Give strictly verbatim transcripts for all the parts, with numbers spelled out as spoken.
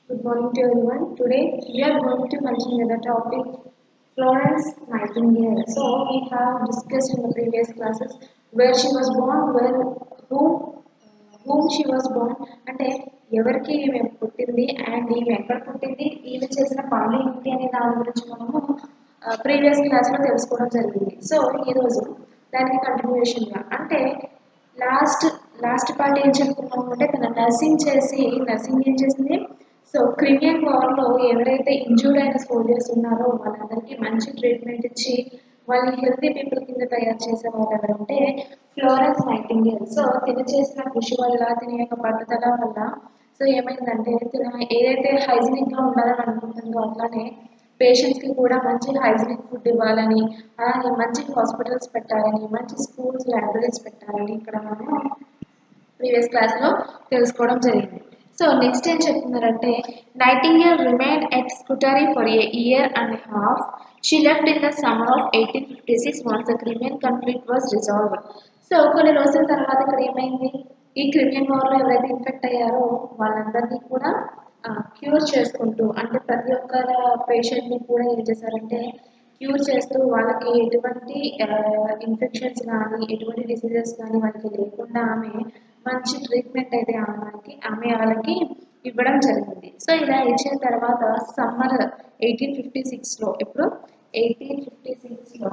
Good morning to everyone. Today we are going to continue the topic Florence Nightingale. So we have discussed in the previous classes where she was born, where whom uh, whom she was born, అంటే ఎవరికి ఈమె పుట్టింది and ఈమె ఎక్కడ పుట్టింది, ఈమె చేసిన పనులు ఏంటి అనే దాని గురించి మనము ప్రీవియస్ క్లాస్లో తెలుసుకోవడం జరిగింది. సో ఈరోజు దానికి కంటిన్యూషన్గా అంటే లాస్ట్ లాస్ట్ పార్ట్ ఏం చెప్పుకున్నాము అంటే తన నర్సింగ్ చేసి నర్సింగ్ ఏం చేసింది. సో క్రిమియన్ వార్లో ఎవరైతే ఇంజూర్డ్ అయిన సోల్జర్స్ ఉన్నారో వాళ్ళందరికీ మంచి ట్రీట్మెంట్ ఇచ్చి వాళ్ళని హెల్తీ పీపుల్ కింద తయారు చేసే వాళ్ళు ఎవరంటే ఫ్లోరెన్స్ నైటింగేల్. సో తిన చేసిన కృషి వల్ల తిన యొక్క పట్టుదల వల్ల సో ఏమైందంటే తిన ఏదైతే హైజీనిక్గా ఉండాలని అనుకుంటుందో అట్లానే పేషెంట్స్కి కూడా మంచి హైజీనిక్ ఫుడ్ ఇవ్వాలని, అలాగే మంచి హాస్పిటల్స్ పెట్టాలని, మంచి స్కూల్స్ లైబ్రరీస్ పెట్టాలని ఇక్కడ మనం ప్రీవియస్ క్లాస్లో తెలుసుకోవడం జరిగింది. సో నెక్స్ట్ ఏం చెప్తున్నారంటే Nightingale remain at Scutari for a year and half. She left in the summer of eighteen fifty six once the Crimean conflict was resolved. So కొన్ని రోజుల తర్వాత ఇక్కడ ఏమైంది, ఈ క్రిమియన్ వార్లో ఎవరైతే ఇన్ఫెక్ట్ అయ్యారో వాళ్ళందరినీ కూడా క్యూర్ చేసుకుంటూ అంటే ప్రతి ఒక్క పేషెంట్ని కూడా ఏం చేశారంటే క్యూర్ చేస్తూ వాళ్ళకి ఎటువంటి ఇన్ఫెక్షన్స్ కానీ ఎటువంటి డిసీజెస్ కానీ వాళ్ళకి లేకుండా ఆమె మంచి ట్రీట్మెంట్ అయితే ఆమెకి ఆమె వాళ్ళకి ఇవ్వడం జరిగింది. సో ఇలా ఇచ్చిన తర్వాత సమ్మర్ ఎయిటీన్ ఫిఫ్టీ సిక్స్లో ఇప్పుడు ఎయిటీన్ ఫిఫ్టీ సిక్స్లో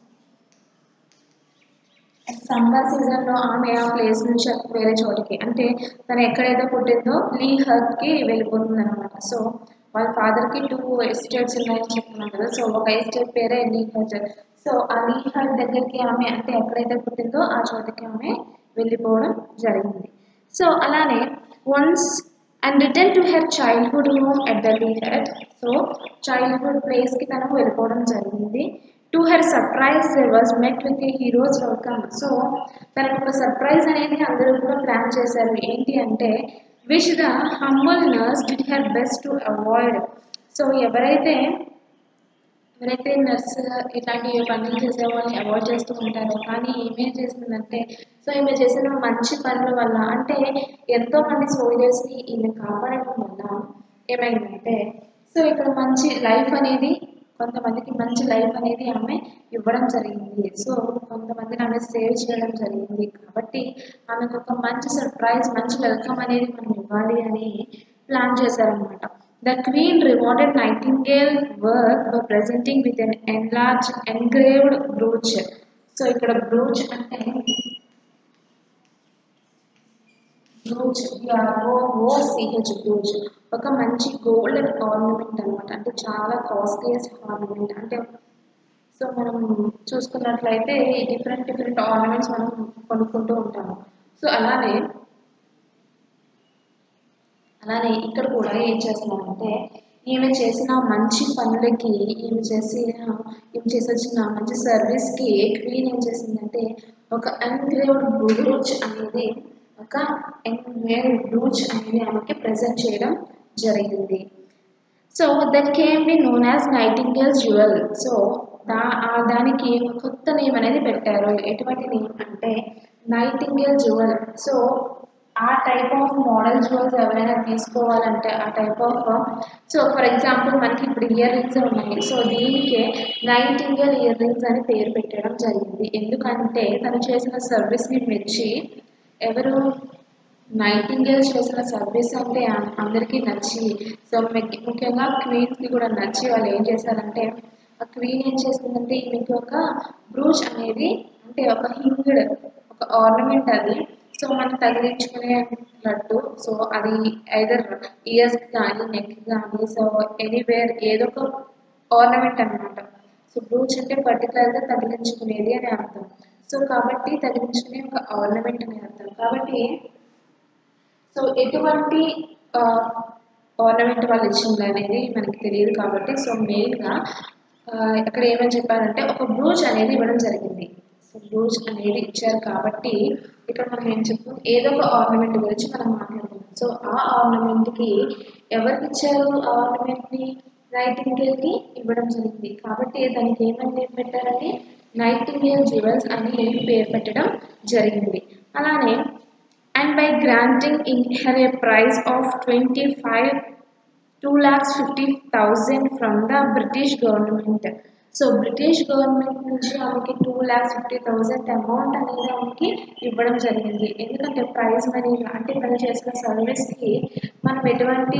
సమ్మర్ సీజన్లో ఆమె ఆ ప్లేస్ నుంచి వేరే చోటికి అంటే తను ఎక్కడైతే పుట్టిందో లీ హర్ట్కి వెళ్ళిపోతుంది అనమాట. సో వాళ్ళ ఫాదర్కి టూ ఎస్టేట్స్ ఉన్నాయని చెప్తున్నాం కదా. సో ఒక ఎస్టేట్ పేరే లీ హర్ట్. సో ఆ లీ హర్ట్ దగ్గరికి ఆమె అంటే ఎక్కడైతే పుట్టిందో ఆ చోటికి ఆమె వెళ్ళిపోవడం జరిగింది. సో అలానే once and return to her childhood home at the Lea Hurst. So childhood ప్లేస్కి తనకు వెళ్ళిపోవడం జరిగింది. To her surprise was met with a hero's welcome. So తనకు ఒక సర్ప్రైజ్ అనేది అందరూ కూడా ప్లాన్ చేశారు. ఏంటి అంటే which the humble nurse did her best to avoid. So ఎవరైతే ఎవరైతే నర్స్ ఇట్లాంటి పనులు చేసే వాళ్ళని అవాయిడ్ చేస్తూ ఉంటారో కానీ ఏమేం చేస్తుందంటే సో ఈమె చేసిన మంచి పనుల వల్ల అంటే ఎంతోమంది సోల్జర్స్ని ఈమె కాపాడటం వల్ల ఏమైందంటే సో ఇక్కడ మంచి లైఫ్ అనేది కొంతమందికి మంచి లైఫ్ అనేది ఆమె ఇవ్వడం జరిగింది. సో కొంతమందిని ఆమె సేవ్ చేయడం జరిగింది కాబట్టి ఆమెకు ఒక మంచి సర్ప్రైజ్ మంచి వెల్కమ్ అనేది మనం ఇవ్వాలి అని ప్లాన్ చేశారనమాట. The queen rewarded Nightingale work by presenting with an enlarged engraved brooch. So ఇక్కడ brooch అంటే బ్రూచ్ ఓసిహెచ్ బ్రూచ్ ఒక మంచి గోల్డెన్ ఆర్నమెంట్ అనమాట. అంటే చాలా కాస్ట్లీయెస్ట్ ఆర్నమెంట్. అంటే సో మనం చూసుకున్నట్లయితే డిఫరెంట్ డిఫరెంట్ ఆర్నమెంట్స్ మనం కొనుక్కుంటూ ఉంటాము. సో అలానే అలానే ఇక్కడ కూడా ఏం చేస్తున్నామంటే ఈమె చేసిన మంచి పనులకి ఈమె చేసిన ఈమె చేసిన మంచి సర్వీస్కి క్వీన్ ఏం చేసిందంటే ఒక ఎంగ్రేవ్డ్ బ్రూచ్ అనేది ఒక ఎంగ్రేవ్డ్ బ్రూచ్ అనేది ఆమెకి ప్రజెంట్ చేయడం జరిగింది. So that came be known as Nightingale's jewel. So దా దానికి ఒక కొత్త నేమ్ అనేది పెట్టారు. ఎటువంటి నేమ్ అంటే నైటింగేల్ జ్యువెల్. సో ఆ టైప్ ఆఫ్ మోడల్ జ్యువెల్స్ ఎవరైనా తీసుకోవాలంటే ఆ type of so for example మనకి ఇప్పుడు ఇయర్ రింగ్స్ ఉన్నాయి. సో దీనికే నైటింగేల్ ఇయర్ రింగ్స్ అని పేరు పెట్టడం జరిగింది. ఎందుకంటే తను చేసిన సర్వీస్ని మెచ్చి ఎవరు నైటింగేల్ చేసిన సర్వీస్ అంటే అందరికీ నచ్చి సో ముఖ్యంగా క్వీన్స్కి కూడా నచ్చి వాళ్ళు ఏం చేశారంటే ఆ క్వీన్ ఏం చేసిందంటే ఈమెకి ఒక బ్రూచ్ అనేది అంటే ఒక హింగ్డ్ ఒక ఆర్నమెంట్ అది సో మనం తగిలించుకునేటట్టు సో అది ఐదర్ ఇయర్స్ కానీ నెక్ కానీ సో ఎనీవేర్ ఏదో ఒక ఆర్నమెంట్ అనమాట. సో బ్రూచ్ అంటే పర్టికులర్గా తగిలించుకునేది అని అర్థం. సో కాబట్టి తగిలించుకునే ఒక ఆర్నమెంట్ అని అర్థం. కాబట్టి సో ఎటువంటి ఆర్నమెంట్ వాళ్ళు ఇచ్చింది అనేది మనకి తెలియదు కాబట్టి సో మెయిన్గా ఇక్కడ ఏమని చెప్పారంటే ఒక బ్రూచ్ అనేది ఇవ్వడం జరిగింది. సో బ్రూచ్ అనేది ఇచ్చారు కాబట్టి ఇక్కడ మనం ఏం చెప్తాం ఏదో ఒక ఆర్నమెంట్ గురించి మనం మాట్లాడుతున్నాం. సో ఆ ఆర్నమెంట్కి ఎవరికి ఇచ్చారు ఆ ఆర్నమెంట్ని నైటింగేల్కి ఇవ్వడం జరిగింది కాబట్టి దానికి ఏమని పేరు పెట్టారంటే నైటింగేల్ జ్యువెల్స్ అని పేరు పెట్టడం జరిగింది. అలానే and by granting in her a price of twenty-five two lakhs fifty thousand from the British government. So British government నుంచి ఆమెకి two lakhs fifty thousand amount అనేది ఆమెకి ఇవ్వడం జరిగింది. ఎందుకంటే ప్రైజ్ మనీ అంటే తను చేసిన సర్వీస్కి మనం ఎటువంటి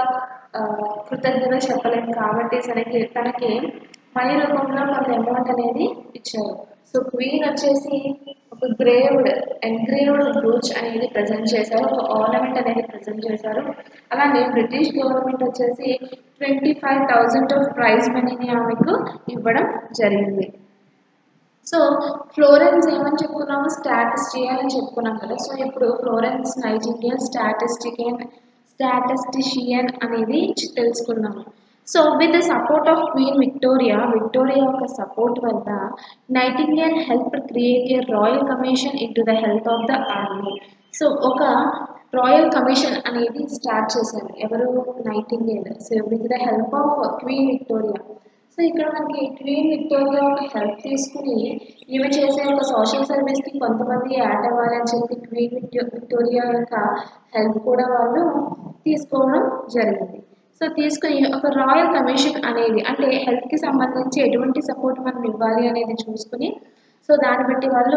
కృతజ్ఞత చెప్పలేము కాబట్టి తనకి తనకి మనీ రూపంలో కొంత అమౌంట్ అనేది ఇచ్చారు. సో క్వీన్ వచ్చేసి ఒక గ్రేవ్డ్ ఎన్గ్రేవ్డ్ బ్రూచ్ అనేది ప్రజెంట్ చేశారు, ఒక ఆర్నమెంట్ అనేది ప్రజెంట్ చేశారు. అలానే బ్రిటిష్ గవర్నమెంట్ వచ్చేసి twenty five thousand of prize మనీని ఆమెకు ఇవ్వడం జరిగింది. సో ఫ్లోరెన్స్ ఏమని చెప్పుకున్నాము, స్టాటిస్టిషియన్ అని చెప్పుకున్నాం కదా. సో ఇప్పుడు ఫ్లోరెన్స్ నైటింగేల్ స్టాటిస్టిషియన్ స్టాటిస్టిషియన్ అనేది తెలుసుకున్నాము. So with the support of Queen Victoria Victoria యొక్క సపోర్ట్ వల్ల Nightingale help create a Royal Commission into the health of the army. So ఒక రాయల్ కమిషన్ అనేది స్టార్ట్ చేశారు ఎవరు, Nightingale. So with the help of Queen Victoria. So ఇక్కడ మనకి queen Victoria ఒక help తీసుకుని ఈమె చేసే ఒక సోషల్ సర్వీస్కి కొంతమంది యాడ్ అవ్వాలని చెప్పి క్వీన్ విక్టోరియా యొక్క హెల్ప్ కూడా వాళ్ళు తీసుకోవడం జరిగింది. సో తీసుకుని ఒక రాయల్ కమిషన్ అనేది అంటే హెల్త్కి సంబంధించి ఎటువంటి సపోర్ట్ మనం ఇవ్వాలి అనేది చూసుకుని సో దాన్ని బట్టి వాళ్ళు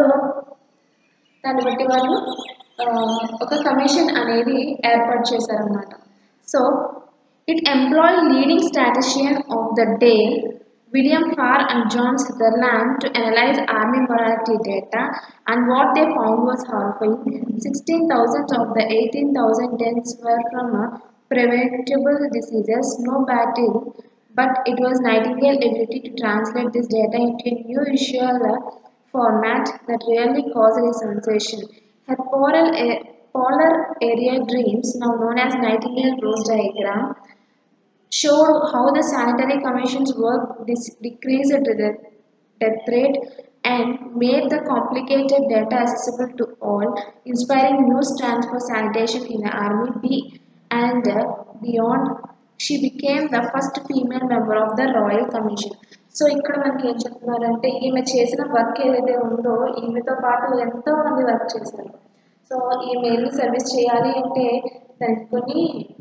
దాన్ని బట్టి వాళ్ళు ఒక కమిషన్ అనేది ఏర్పాటు చేశారన్నమాట. So it employ leading statistician of the day William Farr and John Sutherland to analyze army mortality data, and what they found was horrifying. sixteen thousand of the eighteen thousand deaths were from uh, preventable diseases, no battle, but it was Nightingale's ability to translate this data into a new visual uh, format that really caused a sensation. Her polar, uh, polar area dreams, now known as Nightingale Rose diagram, showed how the sanitary commission's work decreased the death rate and made the complicated data accessible to all, inspiring new strands for sanitation in the army be and beyond. She became the first female member of the Royal Commission. So ఇక్కడ మనకి ఏం చెప్తున్నారంటే ఈమె చేసిన work ఏదైతే ఉందో ఈమెతో పాటు ఎంతో మంది వర్క్ చేశారు. సో ఈమె వెళ్ళి సర్వీస్ చేయాలి అంటే దానికి కొన్ని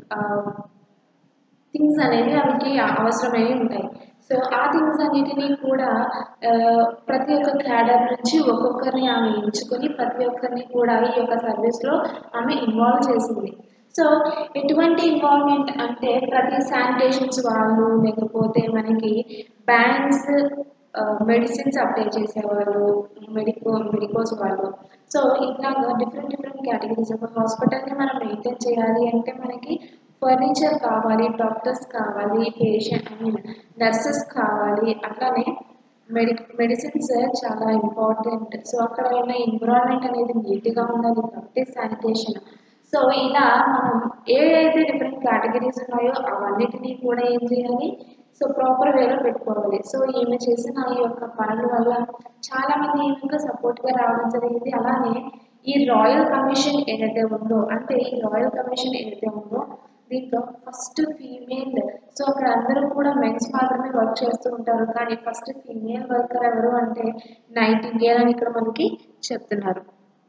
థింగ్స్ అనేవి ఆమెకి అవసరమైనవి ఉంటాయి. సో ఆ థింగ్స్ అన్నిటినీ కూడా ప్రతి ఒక్క క్యాడర్ నుంచి ఒక్కొక్కరిని ఆమె ఎంచుకొని ప్రతి ఒక్కరిని కూడా ఈ యొక్క సర్వీస్లో ఆమె ఇన్వాల్వ్ చేసింది. సో ఎటువంటి ఇన్వాల్వ్మెంట్ అంటే ప్రతి శానిటేషన్స్ వాళ్ళు లేకపోతే మనకి బ్యాంక్స్ మెడిసిన్స్ అప్లై చేసేవాళ్ళు, మెడికో మెడికోస్ వాళ్ళు. సో ఇట్లాగా డిఫరెంట్ డిఫరెంట్ కేటగిరీస్. ఒక హాస్పిటల్ని మనం మెయింటైన్ చేయాలి అంటే మనకి ఫర్నిచర్ కావాలి, డాక్టర్స్ కావాలి, పేషెంట్ ఐ మీన్ నర్సెస్ కావాలి, అట్లానే మెడి మెడిసిన్స్ చాలా ఇంపార్టెంట్. సో అక్కడ ఉన్న ఎన్విరాన్మెంట్ అనేది నీట్గా ఉండాలి కాబట్టి శానిటేషన్. సో ఇలా మనం ఏదైతే డిఫరెంట్ కేటగిరీస్ ఉన్నాయో అవన్నిటినీ కూడా ఏం చేయాలి, సో ప్రాపర్ వేలో పెట్టుకోవాలి. సో ఈమె చేసిన ఈ యొక్క పనుల వల్ల చాలామంది ఈమెకు సపోర్ట్గా రావడం జరిగింది. అలానే ఈ రాయల్ కమిషన్ ఏదైతే ఉందో అంటే ఈ రాయల్ కమిషన్ ఏదైతే ఉందో దీంట్లో ఫస్ట్ ఫీమేల్. సో అక్కడ అందరూ కూడా మెన్స్ మాత్రమే వర్క్ చేస్తూ ఉంటారు, కానీ ఫస్ట్ ఫీమేల్ వర్కర్ ఎవరు అంటే నైటింగేల్ అని ఇక్కడ మనకి చెప్తున్నారు.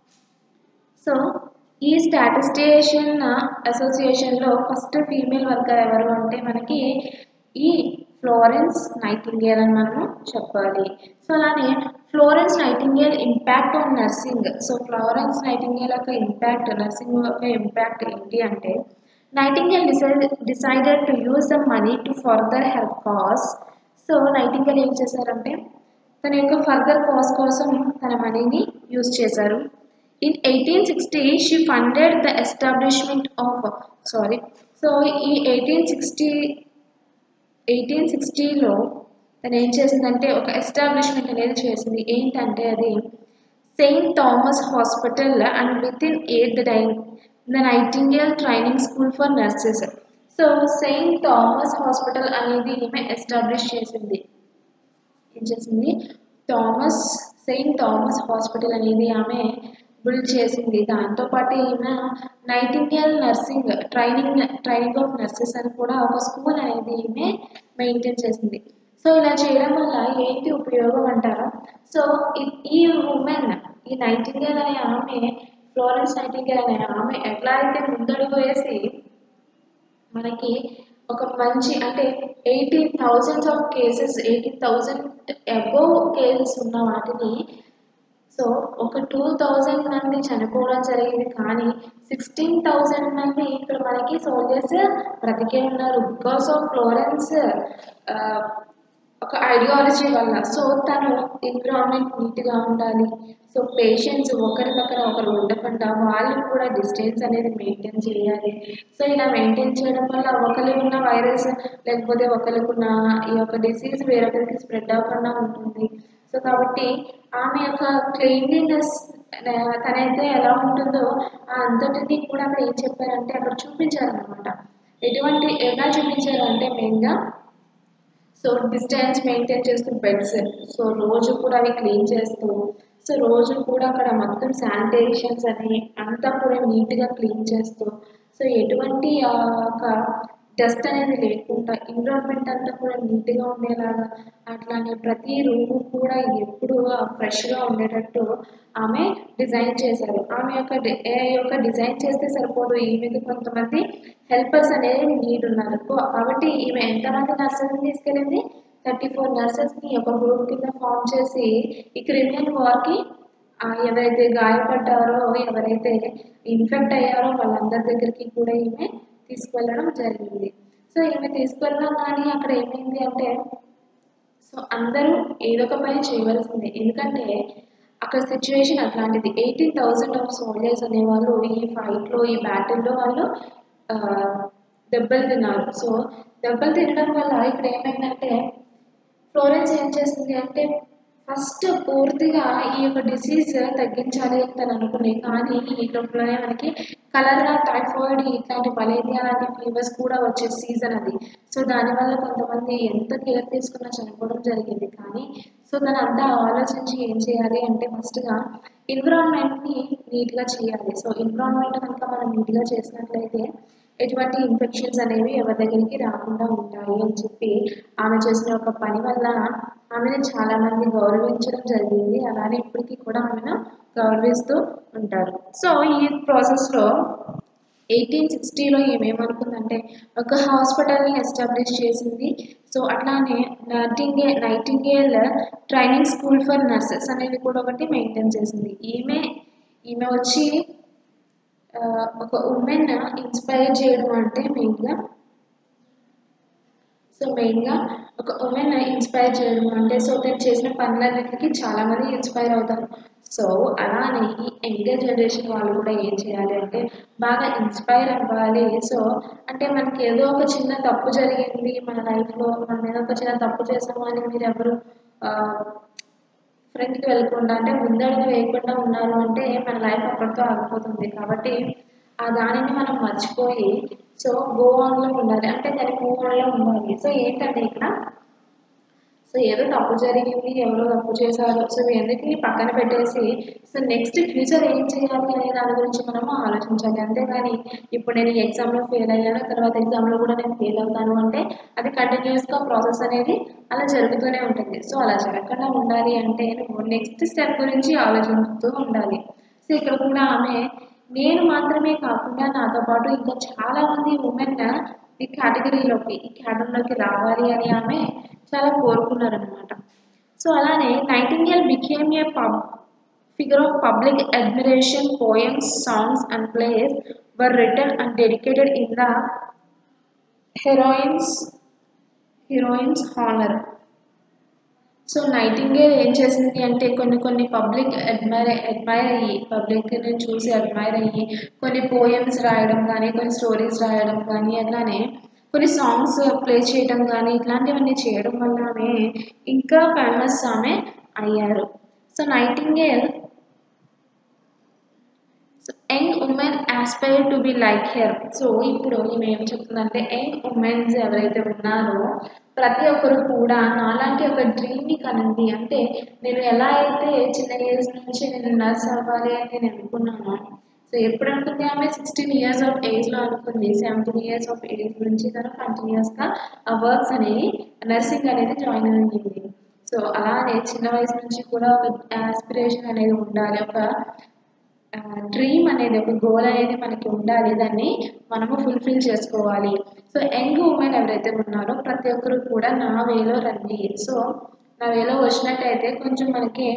సో ఈ స్టాటిస్టిషియన్ అసోసియేషన్లో ఫస్ట్ ఫీమేల్ వర్కర్ ఎవరు అంటే మనకి ఈ ఫ్లోరెన్స్ నైటింగేల్ అని మనము చెప్పాలి. సో అలానే Florence Nightingale impact on nursing. So Florence Nightingale యొక్క ఇంపాక్ట్, నర్సింగ్ యొక్క ఇంపాక్ట్ ఏంటి అంటే Nightingale decided, decided to use the money to further her cause. So Nightingale ఏం చేశారంటే తన యొక్క ఫర్దర్ కాజ్ కోసం తన మనీని యూజ్ చేశారు. In eighteen sixty she funded the establishment of sorry so ఈ ఎయిటీన్ సిక్స్టీ ఎయిటీన్ సిక్స్టీలో తను ఏం చేసిందంటే ఒక ఎస్టాబ్లిష్మెంట్ అనేది చేసింది. ఏంటంటే అది Saint Thomas hospital and with in eight the the Nightingale training school for nurses. So Saint Thomas hospital అనేది ఈమె ఎస్టాబ్లిష్ చేసింది. ఏం చేసింది, థామస్ సెయింట్ థామస్ హాస్పిటల్ అనేది ఆమె బిల్డ్ చేసింది. దాంతోపాటు ఈమె Nightingale nursing training training of nurses అని కూడా ఒక స్కూల్ అనేది ఈమె మెయింటైన్ చేసింది. సో ఇలా చేయడం వల్ల ఏంటి ఉపయోగం అంటారా, సో ఈ ఉమెన్ ఈ నైటింగేల్ అనే ఆమె ఫ్లోరెన్స్ నైటింగేల్ అనే ఆమె ఎట్లా అయితే ముందడుగు వేసి మనకి ఒక మంచి అంటే eighteen thousands of cases eighteen thousand above cases ఉన్న వాటిని సో ఒక టూ థౌజండ్ మంది చనిపోవడం జరిగింది కానీ సిక్స్టీన్ థౌజండ్ మంది ఇక్కడ మనకి సోల్జర్స్ బ్రతికే ఉన్నారు బికాస్ ఆఫ్ ఫ్లోరెన్స్ ఒక ఐడియాలజీ వల్ల. సో తను ఎన్విరాన్మెంట్ నీట్గా ఉండాలి, సో పేషెంట్స్ ఒకరి పక్కన ఒకరు ఉండకుండా వాళ్ళు కూడా డిస్టెన్స్ అనేది మెయింటైన్ చేయాలి. సో ఇలా మెయింటైన్ చేయడం వల్ల ఒకరికి ఉన్న వైరస్ లేకపోతే ఒకరికి ఉన్న ఈ యొక్క డిసీజ్ వేరొకరికి స్ప్రెడ్ అవ్వకుండా ఉంటుంది. సో కాబట్టి ఆమె యొక్క క్లీన్లీనెస్ తనైతే ఎలా ఉంటుందో ఆ అంతటిని కూడా అక్కడ ఏం చెప్పారంటే అక్కడ చూపించారనమాట. ఎటువంటి ఎలా చూపించారంటే మెయిన్గా సో డిస్టెన్స్ మెయింటైన్ చేస్తూ బెడ్స్ సో రోజు కూడా అవి క్లీన్ చేస్తూ సో రోజు కూడా అక్కడ మొత్తం శానిటేషన్స్ అని అంతా కూడా నీట్గా క్లీన్ చేస్తూ సో ఎటువంటి ఒక డస్ట్ అనేది లేకుండా ఎన్విరాన్మెంట్ అంతా కూడా నీట్గా ఉండేలాగా అట్లానే ప్రతి రూము కూడా ఎప్పుడు ఫ్రెష్గా ఉండేటట్టు ఆమె డిజైన్ చేశారు. ఆమె యొక్క యొక్క డిజైన్ చేస్తే సరిపోదు, ఈమెకి కొంతమంది హెల్పర్స్ అనేది నీడ్ ఉన్నారు. కాబట్టి ఈమె ఎంతమంది నర్సెస్ని తీసుకెళ్ళింది, థర్టీ ఫోర్ నర్సెస్ని ఒక గ్రూప్ కింద ఫామ్ చేసి ఈ క్రిమినల్ వార్కి ఎవరైతే గాయపడ్డారో ఎవరైతే ఇన్ఫెక్ట్ అయ్యారో వాళ్ళందరి దగ్గరికి కూడా ఈమె తీసుకువెళ్ళడం జరిగింది. సో ఈమె తీసుకువెళ్ళడం కానీ అక్కడ ఏమైంది అంటే సో అందరూ ఏదో ఒక పని చేయవలసిందే, ఎందుకంటే అక్కడ సిచ్యువేషన్ అట్లాంటిది. ఎయిటీన్ థౌజండ్ ఆఫ్ సోల్జర్స్ అనేవాళ్ళు ఈ ఫైట్లో ఈ బ్యాటిల్లో వాళ్ళు దెబ్బలు తిన్నారు. సో దెబ్బలు తినడం వల్ల ఇక్కడ ఏమైందంటే ఫ్లోరెన్స్ ఏం చేస్తుంది అంటే ఫస్ట్ పూర్తిగా ఈ యొక్క డిసీజ్ తగ్గించాలి అని తను అనుకునే, కానీ ఈ లోపలనే మనకి కలరా టైఫాయిడ్ ఇట్లాంటి మలేరియా లాంటి ఫీవర్స్ కూడా వచ్చే సీజన్ అది. సో దానివల్ల కొంతమంది ఎంత కేర్ తీసుకున్నా చనిపోవడం జరిగింది. కానీ సో తను అంతా ఆలోచించి ఏం చేయాలి అంటే ఫస్ట్గా ఎన్విరాన్మెంట్ని నీట్గా చేయాలి. సో ఎన్విరాన్మెంట్ కనుక మనం నీట్గా చేసినట్లయితే ఎటువంటి ఇన్ఫెక్షన్స్ అనేవి ఎవరి దగ్గరికి రాకుండా ఉంటాయి అని చెప్పి ఆమె చేసిన ఒక పని వల్ల ఆమెను చాలామంది గౌరవించడం జరిగింది. అలానే ఇప్పటికీ కూడా ఆమెను గౌరవిస్తూ ఉంటారు. సో ఈ ప్రాసెస్లో ఎయిటీన్ సిక్స్టీలో ఏమేమనుకుందంటే ఒక హాస్పిటల్ని ఎస్టాబ్లిష్ చేసింది. సో అట్లానే Nightinga Nightingale training school for nurses అనేది కూడా ఒకటి మెయింటైన్ చేసింది. ఈమె ఈమె వచ్చి ఒక ఉమెన్ ఇన్స్పైర్ చేయడం అంటే మెయిన్గా సో మెయిన్గా ఒక ఉమెన్ ఇన్స్పైర్ చేయడం అంటే సో తను చేసిన పనులన్నిటికీ చాలామంది ఇన్స్పైర్ అవుతారు. సో అలానే ఈ యంగర్ జనరేషన్ వాళ్ళు కూడా ఏం చేయాలి అంటే బాగా ఇన్స్పైర్ అవ్వాలి. సో అంటే మనకి ఏదో ఒక చిన్న తప్పు జరిగింది మన లైఫ్లో, మనం ఏదో ఒక చిన్న తప్పు చేసాము అని మీరు ఎవరు ఫ్రంట్కి వెళ్ళకుండా అంటే ముందడుగు వేయకుండా ఉన్నారు అంటే మన లైఫ్ అక్కడితో ఆగిపోతుంది. కాబట్టి ఆ దానిని మనం మర్చిపోయి సో గో ఆన్లో ఉండాలి, అంటే దాని మూవ్ ఆన్లో ఉండాలి. సో ఏంటంటే ఇక్కడ సో ఏదో తప్పు జరిగింది, ఎవరో తప్పు చేశారు, సో ఎందుకు పక్కన పెట్టేసి సో నెక్స్ట్ ఫ్యూచర్ ఏం చేయాలి అనే దాని గురించి మనము ఆలోచించాలి. అంతేగాని ఇప్పుడు నేను ఈ ఎగ్జామ్లో ఫెయిల్ అయ్యాను, తర్వాత ఎగ్జామ్లో కూడా నేను ఫెయిల్ అవుతాను అంటే అది కంటిన్యూస్గా ప్రాసెస్ అనేది అలా జరుగుతూనే ఉంటుంది. సో అలా జరగకుండా ఉండాలి అంటే నువ్వు నెక్స్ట్ స్టెప్ గురించి ఆలోచిస్తూ ఉండాలి. సో ఇక్కడ కూడా ఆమె నేను మాత్రమే కాకుండా నాతో పాటు ఇంకా చాలామంది ఉమెన్ ఈ కేటగిరీలోకి ఈ కేటర్లోకి రావాలి అని ఆమె చాలా కోరుకున్నారనమాట. సో అలానే Nightingale became a pub figure of public admiration. Poems, songs and plays were written and dedicated in the heroine's heroine's honour. So Nightingale ఏం చేసింది అంటే కొన్ని కొన్ని పబ్లిక్ అడ్మైర్ అడ్మైర్ అయ్యి పబ్లిక్ని చూసి అడ్మైర్ అయ్యి కొన్ని పోయమ్స్ రాయడం కానీ కొన్ని స్టోరీస్ రాయడం కానీ అట్లానే కొన్ని సాంగ్స్ ప్లే చేయడం కానీ ఇట్లాంటివన్నీ చేయడం వల్ల ఆమె ఇంకా ఫేమస్ ఆమె అయ్యారు. So Nightingale young women aspire to be like her. So ఇప్పుడు ఈమె ఏం చెప్తుందంటే యంగ్ ఉమెన్స్ ఎవరైతే ఉన్నారో ప్రతి ఒక్కరు కూడా నాలాంటి ఒక డ్రీమ్ని కనండి. అంటే నేను ఎలా అయితే చిన్న ఏజ్ నుంచి నేను నర్స్ అవ్వాలి అని నేను అనుకున్నాను. సో ఎప్పుడు అనుకుంది ఆమె సిక్స్టీన్ ఇయర్స్ ఆఫ్ ఏజ్లో అనుకుంది. సెవెంటీన్ ఇయర్స్ ఆఫ్ ఏజ్ నుంచి తను కంటిన్యూస్గా ఆ వర్క్స్ అనేవి నర్సింగ్ అనేది జాయిన్ అయ్యింది. సో అలానే చిన్న వయసు నుంచి కూడా ఒక ఆస్పిరేషన్ అనేది ఉండాలి, ఒక డ్రీమ్ అనేది ఒక గోల్ అనేది మనకి ఉండాలి, దాన్ని మనము ఫుల్ఫిల్ చేసుకోవాలి. సో యంగ్ ఉమెన్ ఎవరైతే ఉన్నారో ప్రతి ఒక్కరు కూడా నా వేలో రండి. సో నా వేలో వచ్చినట్టయితే కొంచెం మనకి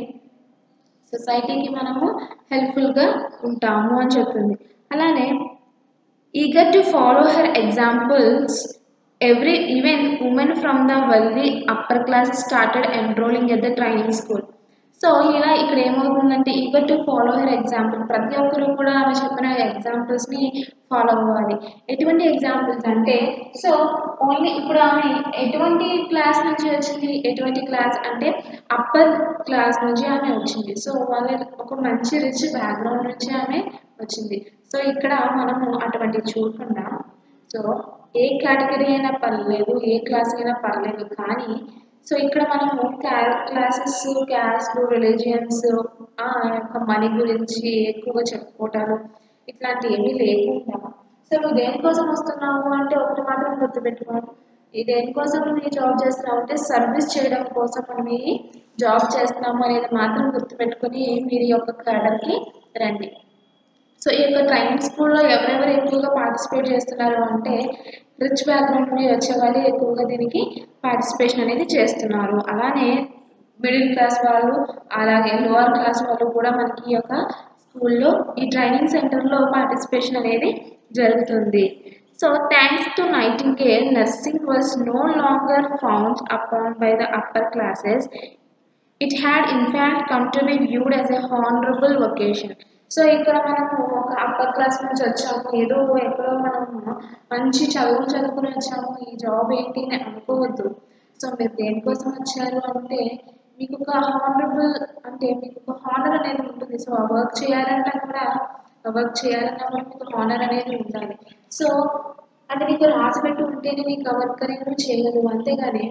సొసైటీకి మనము హెల్ప్ఫుల్గా ఉంటాము అని చెప్తుంది. అలానే eager to follow her examples, every even women from the wealthy upper class started enrolling at the training school. So ఇలా ఇక్కడ ఏమవుతుందంటే eager to follow her example, ప్రతి ఒక్కరు కూడా ఆమె చెప్పిన ఎగ్జాంపుల్స్ని ఫాలో అవ్వాలి. ఎటువంటి ఎగ్జాంపుల్స్ అంటే, సో ఓన్లీ ఇప్పుడు ఆమె ఎటువంటి క్లాస్ నుంచి వచ్చింది, ఎటువంటి క్లాస్ అంటే అప్పర్ క్లాస్ నుంచి ఆమె వచ్చింది. సో వాళ్ళ ఒక మంచి రిచ్ బ్యాక్గ్రౌండ్ నుంచి ఆమె వచ్చింది. సో ఇక్కడ మనము అటువంటివి చూడకుండా, సో ఏ కేటగిరీ అయినా పర్లేదు, ఏ క్లాస్ అయినా పర్లేదు, కానీ సో ఇక్కడ మనము క్లా క్లాసెస్ క్యాస్ట్ రిలీజియన్స్ ఆ యొక్క మనీ గురించి ఎక్కువగా చెప్పుకోవటాలు ఇట్లాంటివి ఏమీ లేకుండా, సో నువ్వు దేనికోసం వస్తున్నావు అంటే ఒకటి మాత్రం గుర్తుపెట్టుకోవాలి, ఈ దేనికోసం నువ్వు జాబ్ చేస్తున్నావు అంటే సర్వీస్ చేయడం కోసం మనం ఈ జాబ్ చేస్తున్నాము అనేది మాత్రం గుర్తుపెట్టుకొని మీరు ఈ యొక్క క్యాడర్కి రండి. సో ఈ యొక్క ట్రైనింగ్ స్కూల్లో ఎవరెవరు ఎక్కువగా పార్టిసిపేట్ చేస్తున్నారు అంటే రిచ్ బ్యాక్గ్రౌండ్ నుండి వచ్చే వాళ్ళు ఎక్కువగా దీనికి పార్టిసిపేషన్ అనేది చేస్తున్నారు. అలానే మిడిల్ క్లాస్ వాళ్ళు అలాగే లోవర్ క్లాస్ వాళ్ళు కూడా మనకి ఈ యొక్క స్కూల్లో ఈ ట్రైనింగ్ సెంటర్లో పార్టిసిపేషన్ అనేది జరుగుతుంది. So thanks to Nightingale, nursing was no longer frowned upon by the upper classes. It had in fact come to be viewed as a honourable vocation. So ఇక్కడ మనము ఒక అప్పర్ క్లాస్ నుంచి వచ్చాము, ఏదో ఎక్కడో మనము మంచి చదువులు చదువుకుని వచ్చాము, ఈ జాబ్ ఏంటి అని అనుకోవద్దు. సో మీరు దేనికోసం వచ్చారు అంటే మీకు ఒక హానరబుల్ అంటే మీకు ఒక హానర్ అనేది ఉంటుంది. సో ఆ వర్క్ చేయాలంటే కూడా వర్క్ చేయాలన్నా కూడా మీకు హానర్ అనేది ఉండాలి. సో అది నీకు రాసిపెట్టి ఉంటేనే నీకు ఆ వర్క్ అనేది నువ్వు చేయగలవు. అంతేగాని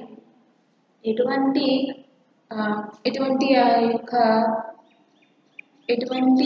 ఎటువంటి ఎటువంటి యొక్క ఎటువంటి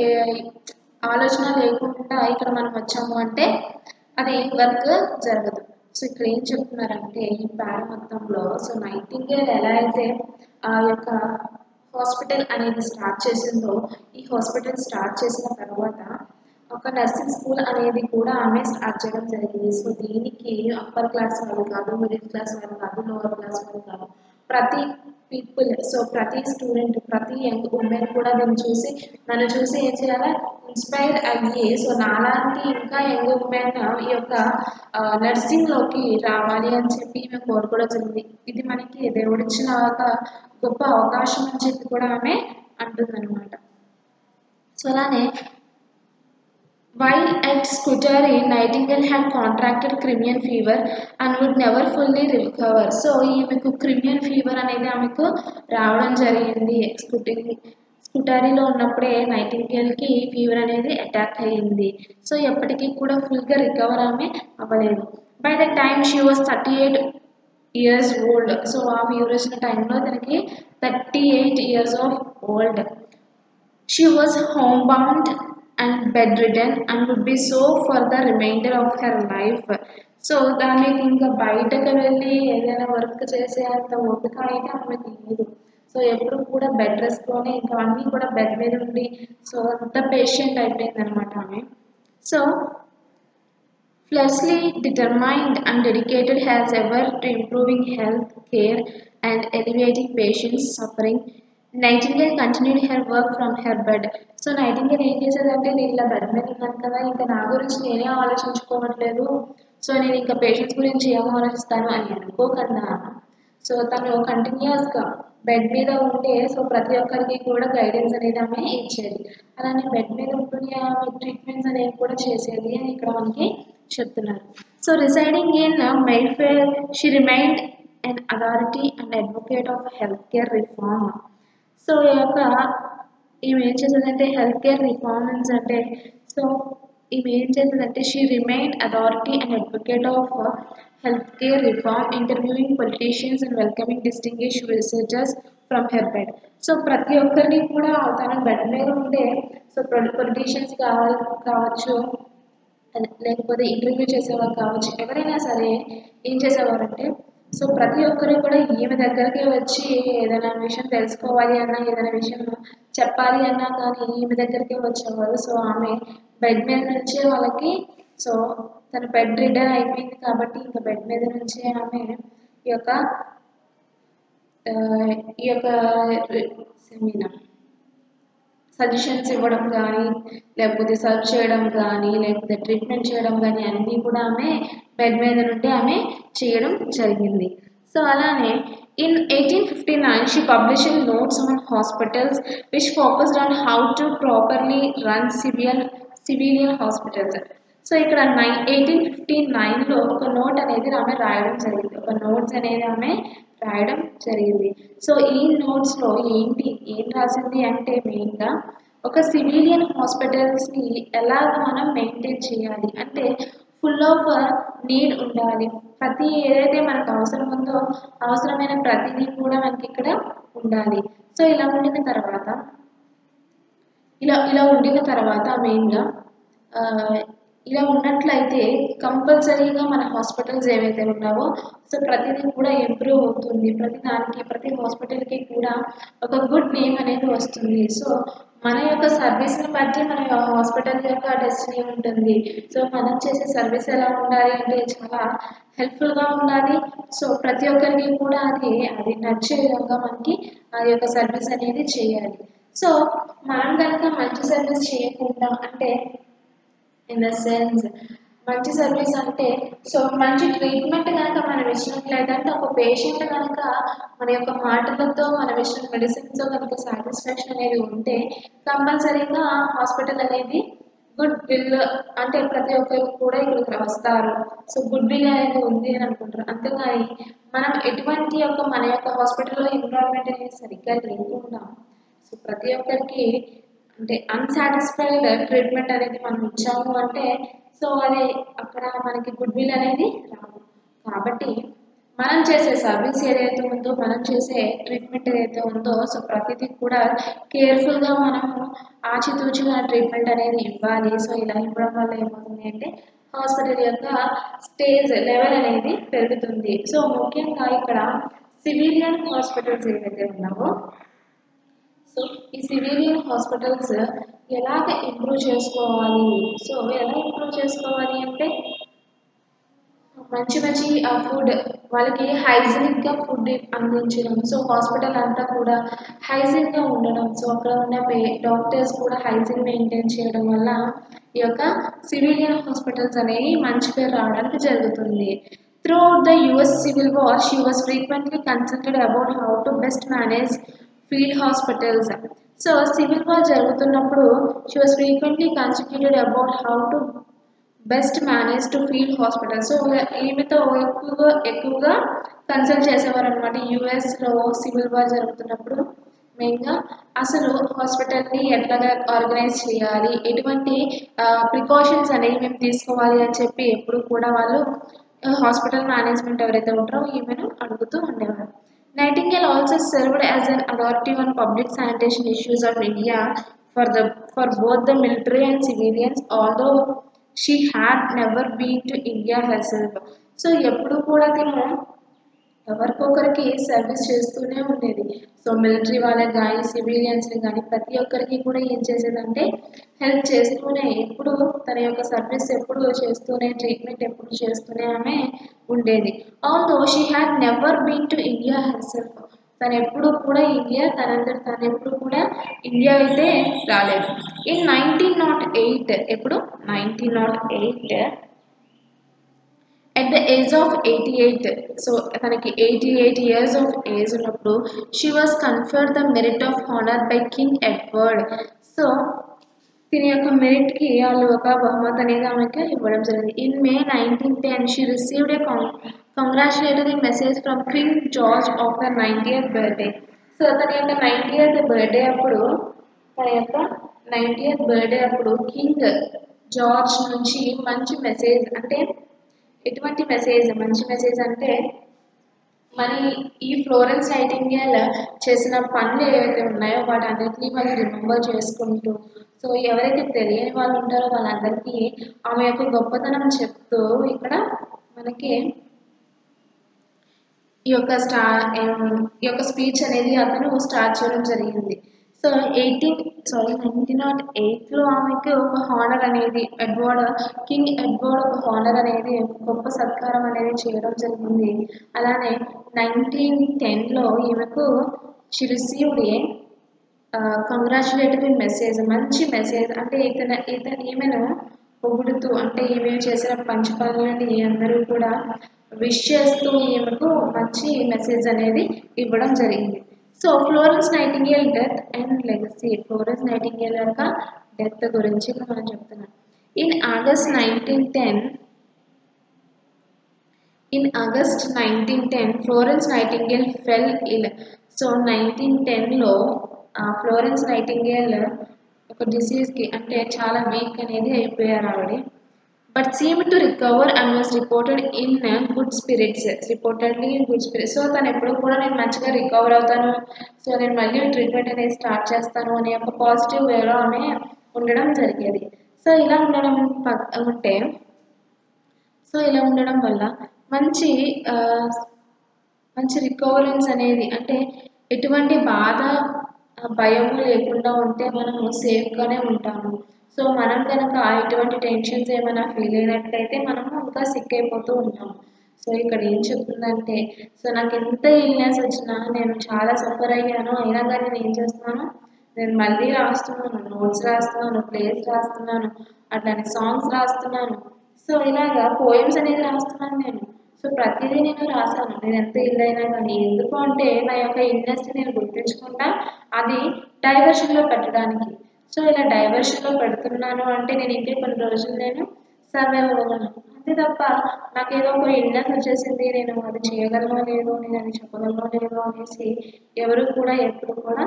ఆలోచన లేకుండా ఇక్కడ మనం వచ్చాము అంటే అది వర్క్ జరగదు. సో ఇక్కడ ఏం చెప్తున్నారంటే ఈ పార మొత్తంలో, సో నైటింగేల్ ఎలా అయితే ఆ యొక్క హాస్పిటల్ అనేది స్టార్ట్ చేసిందో, ఈ హాస్పిటల్ స్టార్ట్ చేసిన తర్వాత ఒక నర్సింగ్ స్కూల్ అనేది కూడా ఆమె స్టార్ట్ చేయడం జరిగింది. సో దీనికి అప్పర్ క్లాస్ వాళ్ళు కాదు, మిడిల్ క్లాస్ వాళ్ళు కాదు, లోవర్ క్లాస్ వాళ్ళు కాదు, ప్రతి పీపుల్, సో ప్రతి స్టూడెంట్, ప్రతి యంగ్ ఉమెన్ కూడా దీన్ని చూసి నన్ను చూసి ఏం చేయాలి, ఇన్స్పైర్ అయ్యి సో నాలాంటి ఇంకా యంగ్ ఉమెన్ ఈ యొక్క నర్సింగ్లోకి రావాలి అని చెప్పి మేము కోరుకోవడం జరిగింది. ఇది మనకి దేవుడిచ్చిన ఒక గొప్ప అవకాశం అని చెప్పి కూడా ఆమె అంటుందన్నమాట. సో అలానే while at Scutari, Nightingale had contracted Crimean fever and would never fully recover. So ఈమెకు క్రిమియన్ ఫీవర్ అనేది ఆమెకు రావడం జరిగింది. స్కూటరీ స్కూటరీలో ఉన్నప్పుడే నైటింగేల్కి ఫీవర్ అనేది అటాక్ అయ్యింది. సో ఎప్పటికీ కూడా ఫుల్గా రికవర్ ఆమె అవ్వలేదు. By the time she was thirty eight years old. So ఆ ఫీవర్ వచ్చిన టైంలో తనకి thirty eight years of old. She was homebound and bedridden and would be so for the remainder of her life. So దానికి ఇంకా బయటకు వెళ్ళి ఏదైనా work చేసే అంత ఓపిక అయితే ఆమెకి లేదు. సో ఎప్పుడు కూడా బెడ్ రెస్ట్లోనే, ఇంకా అన్నీ కూడా బెడ్ మీద ఉండి సో అంత పేషెంట్ అయిపోయింది అనమాట ఆమె. So fiercely determined and dedicated as ever to improving health care and alleviating patients' suffering, Nightingale continued her work from her bed. So Nightingale ఏం చేసేదంటే, నేను ఇలా బెడ్ మీద ఉన్నాను కదా, ఇంకా నా గురించి నేనే ఆలోచించుకోవట్లేదు, సో నేను ఇంకా పేషెంట్స్ గురించి ఏమో ఆలోచిస్తాను అని అనుకోకుండా సో తను కంటిన్యూస్గా బెడ్ మీద ఉంటే సో ప్రతి ఒక్కరికి కూడా గైడెన్స్ అనేది ఆమె ఇచ్చేది. అలానే బెడ్ మీద ఉంటుని ఆమె ట్రీట్మెంట్స్ అనేవి కూడా చేసేది అని ఇక్కడ మనకి చెప్తున్నారు. So residing in Mayfair, she remained an authority and advocate of health care reform. So ఈ యొక్క ఈమె ఏం చేసేదంటే హెల్త్ కేర్ రిఫార్మెన్స్ అంటే, సో ఈమె ఏం చేసేదంటే she remained authority and advocate of health care reform, interviewing politicians and welcoming distinguished researchers from her bed. So ప్రతి ఒక్కరిని కూడా తన బెడ్ మీద ఉంటే సో పొలిటీషియన్స్ కావాలి కావచ్చు లేకపోతే ఇంటర్వ్యూ చేసేవారు కావచ్చు, ఎవరైనా సరే ఏం చేసేవారంటే సో ప్రతి ఒక్కరు కూడా ఈమె దగ్గరికి వచ్చి ఏదైనా విషయం తెలుసుకోవాలి అన్నా ఏదైనా విషయం చెప్పాలి అన్నా కానీ ఈమె దగ్గరికి వచ్చేవారు. సో ఆమె బెడ్ మీద నుంచే వాళ్ళకి సో తన బెడ్ రిడన్ అయిపోయింది కాబట్టి ఇంకా బెడ్ మీద నుంచే ఆమె ఈ యొక్క ఈ యొక్క సెమినార్ సజెషన్స్ ఇవ్వడం కానీ లేకపోతే సర్వ్ చేయడం కానీ లేకపోతే ట్రీట్మెంట్ చేయడం కానీ అన్నీ కూడా ఆమె బెడ్ మీద నుండి ఆమె చేయడం జరిగింది. సో అలానే in eighteen fifty nine she published notes on hospitals which focused on how to properly run civil civilian hospitals. So ఇక్కడ నైన్ ఎయిటీన్ ఫిఫ్టీ నైన్లో ఒక నోట్ అనేది ఆమె రాయడం జరిగింది ఒక నోట్స్ అనేది ఆమె రాయడం జరిగింది. సో ఈ నోట్స్లో ఏంటి ఏం రాసింది అంటే మెయిన్గా ఒక సివిలియన్ హాస్పిటల్స్ని ఎలాగ మనం మెయింటైన్ చేయాలి అంటే ఫుల్ ఆఫ్ నీడ్ ఉండాలి. ప్రతి ఏదైతే మనకు అవసరం ఉందో అవసరమైన ప్రతిదీ కూడా మనకి ఇక్కడ ఉండాలి. సో ఇలా ఉండిన తర్వాత ఇలా ఇలా ఉండిన తర్వాత మెయిన్గా ఇలా ఉన్నట్లయితే కంపల్సరీగా మన హాస్పిటల్స్ ఏవైతే ఉన్నావో సో ప్రతిదీ కూడా ఇంప్రూవ్ అవుతుంది. ప్రతి దానికి ప్రతి హాస్పిటల్కి కూడా ఒక గుడ్ నేమ్ అనేది వస్తుంది. సో మన యొక్క సర్వీస్ని బట్టి మన హాస్పిటల్ యొక్క డెస్టినీ ఉంటుంది. సో మనం చేసే సర్వీస్ ఎలా ఉండాలి అంటే చాలా హెల్ప్ఫుల్గా ఉండాలి. సో ప్రతి ఒక్కరికి కూడా అది అది నచ్చే విధంగా మనకి ఆ యొక్క సర్వీస్ అనేది చేయాలి. సో మనం కనుక మంచి సర్వీస్ చేయకుండా అంటే ఇన్ ద సెన్స్ మంచి సర్వీస్ అంటే సో మంచి ట్రీట్మెంట్ కనుక మనం ఇచ్చినట్లయితే ఒక పేషెంట్ కనుక మన యొక్క మాటలతో మనం ఇచ్చిన మెడిసిన్స్తో కనుక సాటిస్ఫాక్షన్ అనేది ఉంటే కంపల్సరీగా హాస్పిటల్ అనేది గుడ్ బిల్ అంటే ప్రతి ఒక్కరు కూడా ఇక్కడికి వస్తారు. సో గుడ్ బిల్ అనేది ఉంది అని అనుకుంటారు. అంతేగాని మనం ఎటువంటి యొక్క మన యొక్క హాస్పిటల్లో ఎన్విరాన్మెంట్ అనేది సరిగ్గా లేకుండా సో ప్రతి ఒక్కరికి అంటే అన్సాటిస్ఫైడ్ ట్రీట్మెంట్ అనేది మనం ఇచ్చాము అంటే సో అది అక్కడ మనకి గుడ్ విల్ అనేది రాదు. కాబట్టి మనం చేసే సర్వీస్ ఏదైతే ఉందో మనం చేసే ట్రీట్మెంట్ ఏదైతే ఉందో సో ప్రతిదీ కూడా కేర్ఫుల్గా మనము ఆచితూచిగా ట్రీట్మెంట్ అనేది ఇవ్వాలి. సో ఇలా ఇవ్వడం వల్ల ఏమవుతుంది అంటే హాస్పిటల్ యొక్క స్టేజ్ లెవెల్ అనేది పెరుగుతుంది. సో ముఖ్యంగా ఇక్కడ సివిలియన్ హాస్పిటల్స్ ఏవైతే ఉన్నావో సో ఈ సివిలియన్ హాస్పిటల్స్ ఎలాగ ఇంప్రూవ్ చేసుకోవాలి. సో ఎలా ఇంప్రూవ్ చేసుకోవాలి అంటే మంచి మంచి ఫుడ్ వాళ్ళకి హైజీనిక్గా ఫుడ్ అందించడం. సో హాస్పిటల్ అంతా కూడా హైజీన్గా ఉండడం. సో అక్కడ ఉన్న డాక్టర్స్ కూడా హైజీన్ మెయింటైన్ చేయడం వల్ల ఈ యొక్క సివిలియన్ హాస్పిటల్స్ అనేవి మంచి పేరు రావడానికి జరుగుతుంది. Throughout the US civil war she was frequently consulted about how to best manage field hospitals. So civil war జరుగుతున్నప్పుడు she was frequently consulted about how to best manage to field hospital. So ఈమెతో ఎక్కువగా ఎక్కువగా consult చేసేవారు అనమాట. యూఎస్లో civil war జరుగుతున్నప్పుడు మెయిన్గా అసలు హాస్పిటల్ని ఎట్లాగా ఆర్గనైజ్ చేయాలి ఎటువంటి ప్రికాషన్స్ అనేవి మేము తీసుకోవాలి అని చెప్పి ఎప్పుడు కూడా వాళ్ళు హాస్పిటల్ మేనేజ్మెంట్ ఎవరైతే ఉంటారో ఈమెను అడుగుతూ ఉండేవారు. Nightingale also served as an authority on public sanitation issues of India for the for both the military and civilians, although she had never been to India herself. So ఎప్పుడు కూడా తను ఎవరికొకరికి service చేస్తూనే ఉండేది. సో మిలిటరీ వాళ్ళకి కానీ సివిలియన్స్ని కానీ ప్రతి ఒక్కరికి కూడా ఏం చేసేదంటే హెల్ప్ చేస్తూనే ఎప్పుడు తన యొక్క సర్వీస్ ఎప్పుడు చేస్తూనే ట్రీట్మెంట్ ఎప్పుడు చేస్తూనే ఆమె ఉండేది. Although she had never been to India herself. తను ఎప్పుడు కూడా ఇండియా తనందరూ తను ఎప్పుడు కూడా ఇండియా అయితే రాలేదు. ఇన్ నైన్టీన్ నాట్ ఎయిట్ ఎప్పుడు nineteen nought eight at the age of eighty-eight, so తనకి eighty-eight years of age ఉన్నప్పుడు she was conferred the merit of honor by King Edward. So దీని యొక్క మెరిట్కి వాళ్ళు ఒక బహుమతి అనేది ఆమెకి ఇవ్వడం జరిగింది. In May nineteen ten she received a congratulatory message from King George of the ninetieth birthday. So తన యొక్క నైంటీయత్ బర్త్డే అప్పుడు తన యొక్క నైంటీయత్ బర్త్డే అప్పుడు కింగ్ జార్జ్ నుంచి మంచి మెసేజ్ అంటే ఎటువంటి మెసేజ్ మంచి మెసేజ్ అంటే మరి ఈ ఫ్లోరెన్స్ నైటింగేల్ చేసిన పనులు ఏవైతే ఉన్నాయో వాటి అన్నిటినీ వాళ్ళు రిమెంబర్ చేసుకుంటూ సో ఎవరైతే తెలియని వాళ్ళు ఉంటారో వాళ్ళందరికీ ఆమె యొక్క గొప్పతనం చెప్తూ ఇక్కడ మనకి ఈ యొక్క స్టార్ ఈ యొక్క స్పీచ్ అనేది అతను స్టార్ట్ చేయడం జరిగింది. So eighteen sorry nineteen nought ఎయిట్లో ఆమెకి ఒక హానర్ అనేది ఎడ్వర్డ్ కింగ్ ఎడ్వర్డ్ ఒక హానర్ అనేది గొప్ప సత్కారం అనేది చేయడం జరిగింది. అలానే నైన్టీన్ టెన్లో ఈమెకు she received a congratulatory message, మంచి మెసేజ్ అంటే ఇతను ఇతను ఈమెను పొగుడుతూ అంటే ఈమె చేసిన మంచి పనులని అందరూ కూడా విష్ చేస్తూ ఈమెకు మంచి మెసేజ్ అనేది ఇవ్వడం జరిగింది. So Florence Nightingale death and legacy. Florence Nightingale యొక్క డెత్ గురించి మనం చెప్తున్నాం. In August nineteen ten in August nineteen ten Florence Nightingale fell ill. So nineteen టెన్లో ఫ్లోరెన్స్ నైటింగేల్ ఒక డిసీజ్కి అంటే చాలా వీక్ అనేది అయిపోయారు ఆవిడ. But seem to recover and was reported in good spirits reportedly in good spirits. So తను ఎప్పుడు కూడా నేను మంచిగా రికవర్ అవుతాను, సో నేను మళ్ళీ ట్రీట్మెంట్ అనేది స్టార్ట్ చేస్తాను అనే ఒక పాజిటివ్ వేలో ఆమె ఉండడం జరిగేది. సో ఇలా ఉండడం ఉంటే సో ఇలా ఉండడం వల్ల మంచి మంచి రికవరెన్స్ అనేది అంటే ఎటువంటి బాధ భయము లేకుండా ఉంటే మనము సేఫ్గానే ఉంటాము. సో మనం కనుక ఎటువంటి టెన్షన్స్ ఏమైనా ఫీల్ అయినట్లయితే మనము ఇంకా సిక్ అయిపోతూ ఉంటాము. సో ఇక్కడ ఏం చెప్తుందంటే సో నాకు ఎంత ఇల్నెస్ వచ్చినా నేను చాలా సఫర్ అయ్యాను, అయినా కానీ నేను ఏం చేస్తున్నాను, నేను మళ్ళీ రాస్తున్నాను, నోట్స్ రాస్తున్నాను, ప్లేస్ రాస్తున్నాను, అట్లానే సాంగ్స్ రాస్తున్నాను. సో ఇలాగా పోయమ్స్ అనేది రాస్తున్నాను నేను. సో ప్రతిదీ నేను రాశాను, నేను ఎంత ఇల్లు అయినా కానీ. ఎందుకు అంటే నా యొక్క ఇల్నెస్ని నేను గుర్తించకుండా అది డైవర్షన్లో పెట్టడానికి. సో ఇలా డైవర్షన్లో పెడుతున్నాను అంటే నేను ఇంకే కొన్ని రోజులు నేను సర్వైవ్ అవ్వగలను. అంతే తప్ప నాకు ఏదో ఒక ఇల్నెస్ వచ్చేసింది, నేను అది చేయగలనో లేదో, నేను అది చెప్పగలనో లేదో అనేసి ఎవరు కూడా ఎప్పుడు కూడా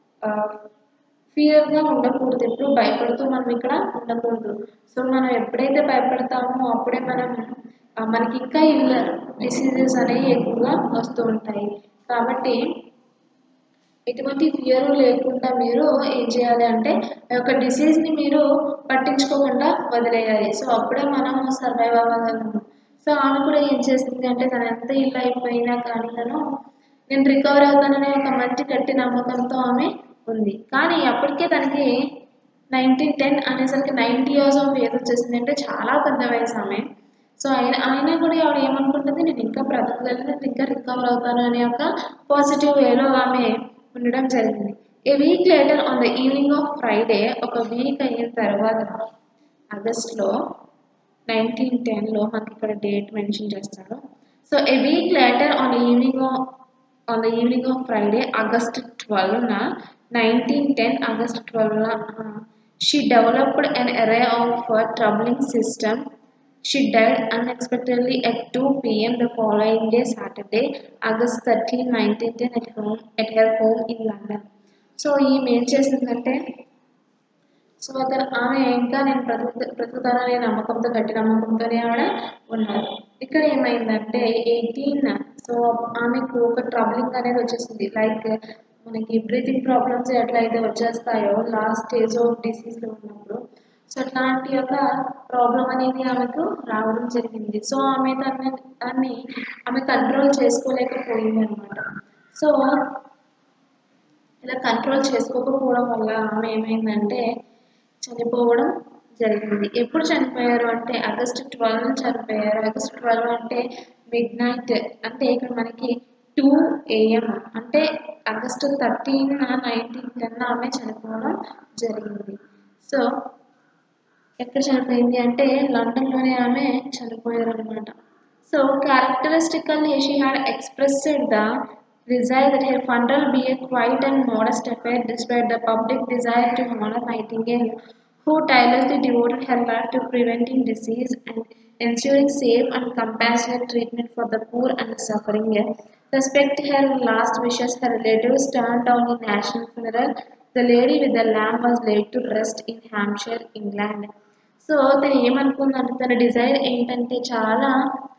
ఫియర్గా ఉండకూడదు, ఎప్పుడు భయపడుతూ మనం ఇక్కడ ఉండకూడదు. సో మనం ఎప్పుడైతే భయపడతామో అప్పుడే మనం మనకి ఇంకా ఇలా డిసీజెస్ అనేవి ఎక్కువగా వస్తూ ఉంటాయి. కాబట్టి ఎటువంటి ఫియర్ లేకుండా మీరు ఏం చేయాలి అంటే ఆ యొక్క డిసీజ్ని మీరు పట్టించుకోకుండా వదిలేయాలి. సో అప్పుడే మనం సర్వైవ్ అవ్వగలము. సో ఆమె కూడా ఏం చేసింది అంటే తను ఎంత ఇల్లు అయిపోయినా కానీ తను నేను రికవర్ అవుతాననే ఒక మంచి గట్టి నమ్మకంతో ఆమె ఉంది. కానీ అప్పటికే తనకి నైన్టీన్ టెన్ అనేసరికి నైంటీ ఇయర్స్ ఆఫ్ ఏజ్ వచ్చేసింది, అంటే చాలా పెద్ద వయసు ఆమె. సో ఆయన అయినా కూడా ఆవిడ ఏమనుకుంటుంది, నేను ఇంకా బ్రతకగలను, నేను ఇంకా రికవర్ అవుతాను అనే ఒక పాజిటివ్ వేలో ఆమె ఉండడం జరిగింది. A week later on the evening of Friday, ఒక వీక్ అయిన తర్వాత ఆగస్ట్లో నైన్టీన్ టెన్లో మనకి ఇక్కడ డేట్ మెన్షన్ చేస్తారు. So a week later on evening on the evening of Friday August twelfth nineteen ten August twelfth she developed an array of uh, troubling system. She died unexpectedly at two p m the following day, Saturday, August thirteenth, nineteen ten, at home at her home in London. So ఈమె ఏం చేసిందంటే so అతను ఆమె ఇంకా నేను బ్రతుకు బ్రతుకుతాననే నమ్మకంతో గట్టి నమ్మకంతోనే ఆవిడ ఉన్నారు. ఇక్కడ ఏమైందంటే ఎయిటీన్ సో ఆమెకు ఒక ట్రబులింగ్ అనేది వచ్చేసింది. లైక్ మనకి బ్రీతింగ్ ప్రాబ్లమ్స్ ఎట్లయితే వచ్చేస్తాయో లాస్ట్ స్టేజ్ ఆఫ్ డిసీజ్లో ఉన్నప్పుడు, సో అట్లాంటి యొక్క ప్రాబ్లం అనేది ఆమెకు రావడం జరిగింది. సో ఆమె తన దాన్ని ఆమె కంట్రోల్ చేసుకోలేకపోయింది అనమాట. సో ఇలా కంట్రోల్ చేసుకోకపోవడం వల్ల ఆమె ఏమైందంటే చనిపోవడం జరిగింది. ఎప్పుడు చనిపోయారు అంటే ఆగస్ట్ ట్వెల్వ్ చనిపోయారు. ఆగస్ట్ ట్వెల్వ్ అంటే మిడ్ నైట్, అంటే ఇక్కడ మనకి టూ ఏఎం అంటే ఆగస్టు థర్టీన్ నైన్టీన్ టెన్ ఆమె చనిపోవడం జరిగింది. సో ఎక్కడ చనిపోయింది అంటే లండన్లోనే ఆమె చనిపోయారు అనమాట. So characteristically she had expressed the desire that her funeral be a quiet and modest affair despite the public desire to honor Nightingale, who tirelessly devoted her life to preventing disease and ensuring safe and compassionate treatment for the poor and the suffering. Respect her last wishes, her relatives turned down a national funeral. The lady with the lamb was laid to rest in Hampshire, England. So తను ఏమనుకుందంటే తన Dzire ఏంటంటే చాలా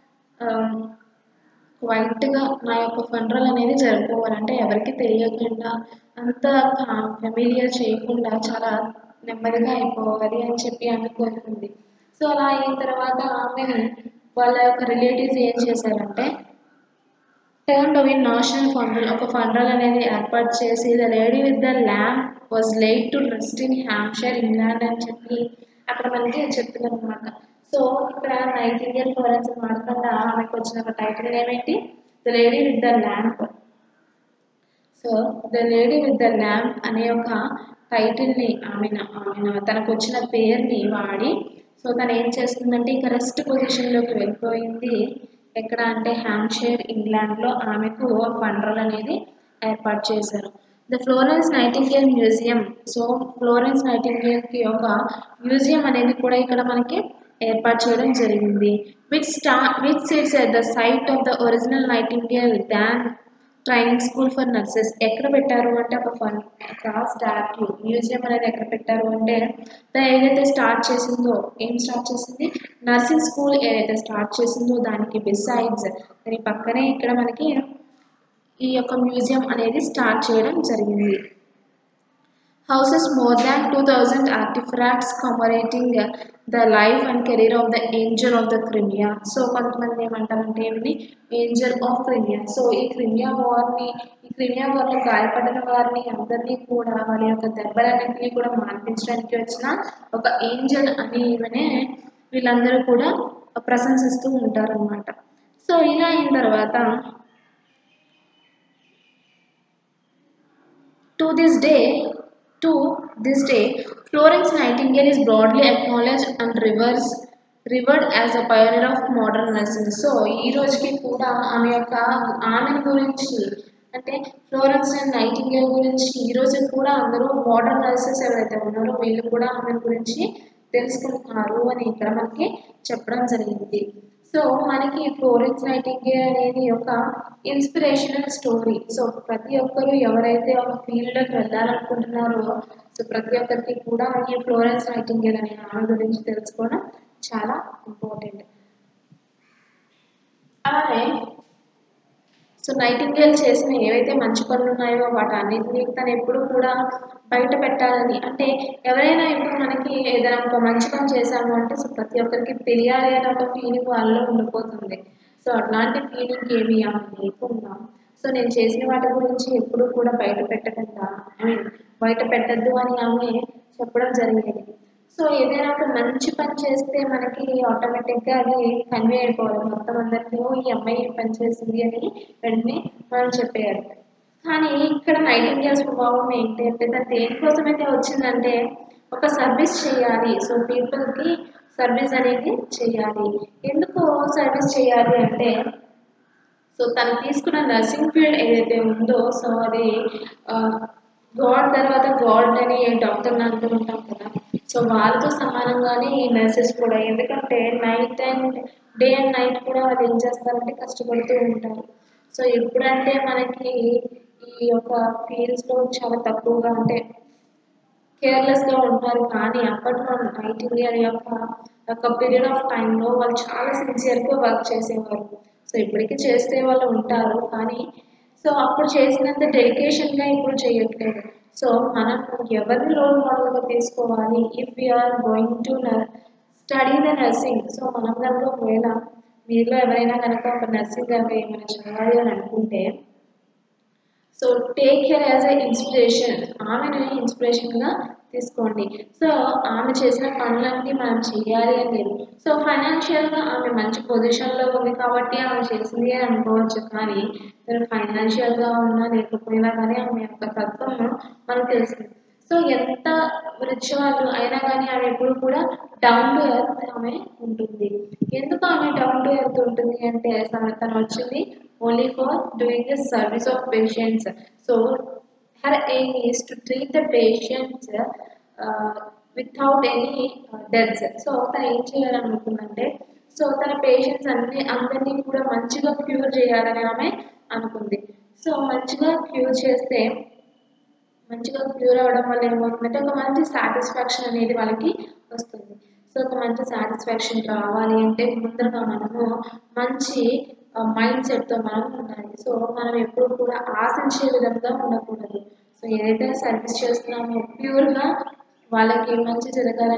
క్వైట్గా నా యొక్క funeral అనేది జరుపుకోవాలంటే ఎవరికి తెలియకుండా అంత ఫెమిలియర్ చేయకుండా చాలా నెమ్మదిగా అయిపోవాలి అని చెప్పి అనుకుంటుంది. సో అలా అయిన తర్వాత ఆమె వాళ్ళ యొక్క రిలేటివ్స్ ఏం చేశారంటే టర్న్ అవే నాషనల్ ఫండ్రల్ ఒక ఫండ్రల్ అనేది ఏర్పాటు చేసి the lady with the lamp was laid to rest in Hampshire England అని చెప్పి అక్కడ మనకి చెప్తున్నారు అనమాట. సో ఇక్కడ నైటింగేల్ ఫ్లోరెన్స్ వాడకుండా ఆమెకు వచ్చిన ఒక టైటిల్ ఏమేంటి, the lady with the lamp. So the lady with the lamp అనే ఒక టైటిల్ని ఆమె ఆమె తనకు వచ్చిన పేరుని వాడి సో తను ఏం చేస్తుందంటే ఇక రెస్ట్ పొజిషన్లోకి వెళ్ళిపోయింది. ఎక్కడ అంటే హ్యాంప్షైర్ ఇంగ్లాండ్లో ఆమెకు ఫండ్రల్ అనేది ఏర్పాటు చేశారు. The Florence Nightingale museum. So Florence నైటింగేల్కి ఒక మ్యూజియం అనేది కూడా ఇక్కడ మనకి ఏర్పాటు చేయడం జరిగింది. విచ్ స్టా which sits at the site of the original Nightingale డాన్ ట్రైనింగ్ స్కూల్ ఫర్ నర్సెస్. ఎక్కడ పెట్టారు అంటే ఒక ఫన్ ఒక స్టాట్యూ మ్యూజియం అనేది ఎక్కడ పెట్టారు అంటే ఏదైతే స్టార్ట్ చేసిందో ఏం స్టార్ట్ చేసింది నర్సింగ్ స్కూల్ ఏదైతే స్టార్ట్ చేసిందో దానికి బిసైడ్స్ దాని పక్కనే ఇక్కడ మనకి ఈ యొక్క మ్యూజియం అనేది స్టార్ట్ చేయడం జరిగింది. houses more than two thousand artifacts commemorating the life and career of the angel of the Crimea. So కొంతమంది ఏమంటారంటే ఏమిటి ఏంజల్ ఆఫ్ క్రిమియా. సో ఈ క్రిమియా వార్ని ఈ క్రిమియా వార్లో గాయపడిన వారిని అందరినీ కూడా వాళ్ళ యొక్క దెబ్బలన్నింటినీ కూడా మాన్పించడానికి వచ్చిన ఒక ఏంజల్ అని ఈమెనే వీళ్ళందరూ కూడా ప్రశంసిస్తూ ఉంటారన్నమాట. సో ఇలా అయిన తర్వాత to this day To this day, Florence Nightingale is broadly acknowledged and reveres, revered as a pioneer of modern nursing. So, ఈ రోజుకి కూడా ఆమె యొక్క ఆమె గురించి అంటే ఫ్లోరెన్స్ నైటింగేల్ గురించి ఈ రోజు కూడా అందరూ మోడర్న్ నర్సెస్ ఎవరైతే ఉన్నారో వీళ్ళు కూడా ఆమె గురించి తెలుసుకుంటున్నారు అని ఇక్కడ మనకి చెప్పడం జరిగింది. సో మనకి ఫ్లోరెన్స్ నైటింగేల్ అనేది ఒక ఇన్స్పిరేషనల్ స్టోరీ. సో ప్రతి ఒక్కరు ఎవరైతే ఒక ఫీల్డ్లోకి వెళ్ళాలనుకుంటున్నారో సో ప్రతి ఒక్కరికి కూడా ఈ ఫ్లోరెన్స్ నైటింగేల్ అనే ఆమె గురించి తెలుసుకోవడం చాలా ఇంపార్టెంట్. అలానే సో నైటింగేల్ చేసిన ఏవైతే మంచి పనులు ఉన్నాయో వాటన్నిటిని తను ఎప్పుడు కూడా బయట పెట్టాలని అంటే ఎవరైనా ఇప్పుడు మనకి ఏదైనా ఒక మంచి పని చేశాము అంటే సో ప్రతి ఒక్కరికి తెలియాలి అనే ఒక ఫీలింగ్ వాళ్ళలో ఉండిపోతుంది. సో అట్లాంటి ఫీలింగ్ ఏమి ఆమె లేకుండా సో నేను చేసిన వాటి గురించి ఎప్పుడు కూడా బయట పెట్టకుండా ఐ మీన్ బయట పెట్టద్దు అని ఆమె చెప్పడం జరిగేది. సో ఏదైనా ఒక మంచి పని చేస్తే మనకి ఆటోమేటిక్గా అది కన్వే అయిపోవాలి మొత్తం అందరికీ ఈ అమ్మాయి పని చేసింది అని వెంటనే మనం చెప్పేయాలి. కానీ ఇక్కడ నైటింగేల్ స్వభావం ఏంటి అంటే తను దేనికోసమైతే వచ్చిందంటే ఒక సర్వీస్ చేయాలి. సో పీపుల్కి సర్వీస్ అనేది చేయాలి. ఎందుకు సర్వీస్ చేయాలి అంటే సో తను తీసుకున్న నర్సింగ్ ఫీల్డ్ ఏదైతే ఉందో సో అది గాడ్ తర్వాత గాడ్ అని డాక్టర్ని అంటూ ఉంటాం కదా. సో వాళ్ళతో సమానంగానే ఈ నర్సెస్ కూడా ఎందుకంటే night and day and night కూడా వాళ్ళు ఏం చేస్తారంటే కష్టపడుతూ ఉంటారు. సో ఎప్పుడంటే మనకి ఈ యొక్క ఫీల్డ్స్లో చాలా తక్కువగా అంటే కేర్లెస్గా ఉంటారు. కానీ అప్పట్లో నైటింగేల్ యొక్క ఒక పీరియడ్ ఆఫ్ టైంలో వాళ్ళు చాలా సిన్సియర్గా వర్క్ చేసేవారు. సో ఇప్పటికీ చేసే వాళ్ళు ఉంటారు కానీ సో అప్పుడు చేసినంత డెడికేషన్గా ఇప్పుడు చేయట్లేదు. సో మనం ఎవరిని రోల్ మోడల్గా తీసుకోవాలి if we are going to study the nursing. So మనం కనుక ఒకవేళ మీలో ఎవరైనా కనుక ఒక నర్సింగ్ కనుక ఏమైనా చదవాలి అని అనుకుంటే so take her as a inspiration. ఆమెను ఇన్స్పిరేషన్గా తీసుకోండి. సో ఆమె చేసిన పనులన్నీ మనం చేయాలి అని లేదు. సో ఫైనాన్షియల్గా ఆమె మంచి పొజిషన్లో ఉంది కాబట్టి ఆమె చేసింది అని అనుకోవచ్చు. కానీ తను ఫైనాన్షియల్గా ఉన్నా లేకపోయినా కానీ ఆమె యొక్క తత్వం మనకు తెలిసింది. సో ఎంత రిచ్ వాళ్ళు అయినా కానీ ఆమె ఎప్పుడు కూడా డౌన్ టు ఎర్త్ ఆమె ఉంటుంది. ఎందుకు ఆమె డౌన్ టు ఎర్త్ ఉంటుంది అంటే తను వచ్చింది only for doing the service of patients. So her aim is to treat the patients uh, without any uh, deaths. So తను ఏం చేయాలనుకుందంటే సో తన పేషెంట్స్ అన్ని అందరినీ కూడా మంచిగా క్యూర్ చేయాలని ఆమె అనుకుంది. సో మంచిగా క్యూర్ చేస్తే మంచిగా క్యూర్ అవ్వడం వల్ల ఏమవుతుందంటే ఒక మంచి సాటిస్ఫాక్షన్ అనేది వాళ్ళకి వస్తుంది. సో ఒక మంచి సాటిస్ఫాక్షన్ రావాలి అంటే ముందరగా మనము మంచి మైండ్ సెట్తో మనం ఉండాలి. సో మనం ఎప్పుడు కూడా ఆశించే విధంగా ఉండకూడదు. సో ఏదైతే సర్వీస్ చేస్తున్నామో ప్యూర్గా వాళ్ళకి మంచి జరగాలని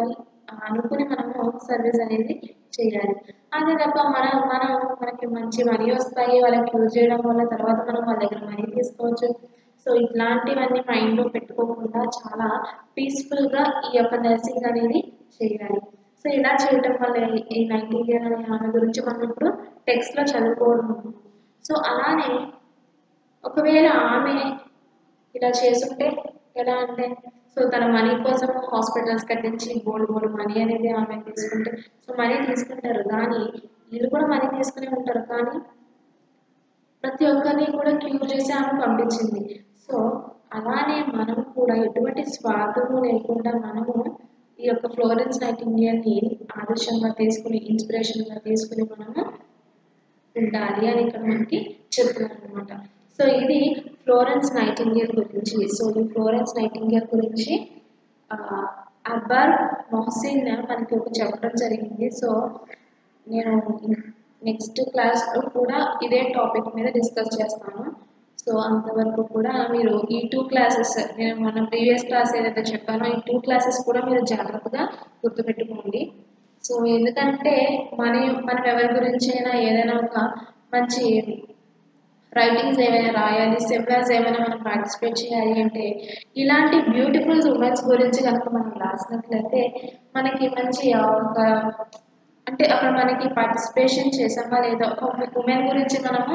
అనుకుని మనము సర్వీస్ అనేది చేయాలి. అదే తప్ప మనం మనం మనకి మంచి మనీ వస్తాయి వాళ్ళకి యూజ్ చేయడం వల్ల తర్వాత మనం వాళ్ళ దగ్గర మనీ తీసుకోవచ్చు. సో ఇట్లాంటివన్నీ మైండ్లో పెట్టుకోకుండా చాలా పీస్ఫుల్గా ఈ యొక్క నర్సింగ్ అనేది చేయాలి. సో ఇలా చేయటం వల్ల ఈ నైటింగేల్ అనే ఆమె గురించి మనం ఇప్పుడు టెక్స్ట్లో చదువుకోవడం. సో అలానే ఒకవేళ ఆమె ఇలా చేస్తుంటే ఎలా అంటే సో తన మనీ కోసం హాస్పిటల్స్ కట్టించి బోల్డ్ బోల్డ్ మనీ అనేది ఆమె తీసుకుంటే సో మనీ తీసుకుంటారు కానీ వీళ్ళు కూడా మనీ తీసుకునే ఉంటారు కానీ ప్రతి ఒక్కరిని కూడా క్యూర్ చేసి ఆమె పంపించింది. సో అలానే మనం కూడా ఎటువంటి స్వార్థము లేకుండా మనము ఈ యొక్క ఫ్లోరెన్స్ నైటింగేల్ని ఆదర్శంగా తీసుకుని ఇన్స్పిరేషన్గా తీసుకుని మనము ఉండాలి అని ఇక్కడ మనకి చెప్తున్నారు అనమాట. సో ఇది ఫ్లోరెన్స్ నైటింగేల్ గురించి. సో ఈ ఫ్లోరెన్స్ నైటింగేల్ గురించి అక్బర్ మొహసిన్ మనకి ఒక చెప్పడం జరిగింది. సో నేను నెక్స్ట్ క్లాస్లో కూడా ఇదే టాపిక్ మీద డిస్కస్ చేస్తాను. సో అంతవరకు కూడా మీరు ఈ టూ క్లాసెస్ నేను మన ప్రీవియస్ క్లాస్ ఏదైతే చెప్పానో ఈ టూ క్లాసెస్ కూడా మీరు జాగ్రత్తగా గుర్తుపెట్టుకోండి. సో ఎందుకంటే మన మనం ఎవరి గురించి అయినా ఏదైనా ఒక మంచి రైటింగ్స్ ఏమైనా రాయాలి, సెమినార్స్ ఏమైనా మనం పార్టిసిపేట్ చేయాలి అంటే ఇలాంటి బ్యూటిఫుల్ ఉమెన్స్ గురించి కనుక మనం రాసినట్లయితే మనకి మంచి ఒక అంటే అక్కడ మనకి పార్టిసిపేషన్ చేసామా లేదా ఒక ఉమెన్ గురించి మనము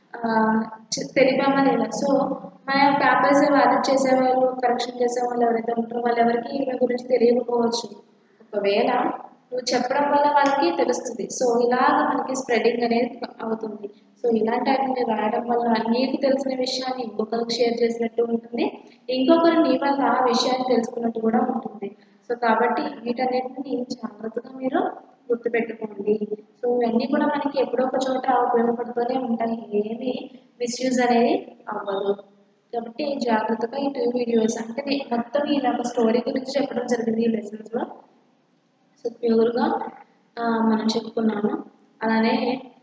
తెలిపామా లేదా. సో మన పేపర్స్ వారెట్ చేసేవాళ్ళు కరెక్షన్ చేసేవాళ్ళు ఎవరైతే ఉంటారో వాళ్ళు ఎవరికి ఈమె గురించి తెలియకపోవచ్చు. ఒకవేళ నువ్వు చెప్పడం వల్ల వాళ్ళకి తెలుస్తుంది. సో ఇలాగ మనకి స్ప్రెడింగ్ అనేది అవుతుంది. సో ఇలాంటి వాటిని రాయడం వల్ల నీకు తెలిసిన విషయాన్ని ఇంకొకరికి షేర్ చేసినట్టు ఉంటుంది, ఇంకొకరు నీ వల్ల ఆ విషయాన్ని తెలుసుకున్నట్టు కూడా ఉంటుంది. సో కాబట్టి వీటన్నిటిని జాగ్రత్తగా మీరు గుర్తుపెట్టుకోండి. సో ఇవన్నీ కూడా మనకి ఎప్పుడో ఒక చోట ఉపయోగపడుతూనే ఉంటాయి, ఏమి మిస్యూజ్ అనేది అవ్వదు. కాబట్టి జాగ్రత్తగా ఈ టూ వీడియోస్ అంటే మొత్తం ఇలా ఒక స్టోరీ గురించి చెప్పడం జరిగింది ఈ లెసన్స్లో. సో ప్యూర్గా మనం చెప్పుకున్నాము. అలానే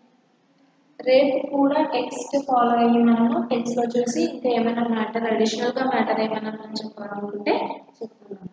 రేపు కూడా టెక్స్ట్ ఫాలో అయ్యి మనము టెక్స్ట్లో చూసి ఇంకా ఏమైనా మ్యాటర్ అడిషనల్గా మ్యాటర్ ఏమైనా మనం చెప్పాలనుకుంటే చెప్తున్నాము.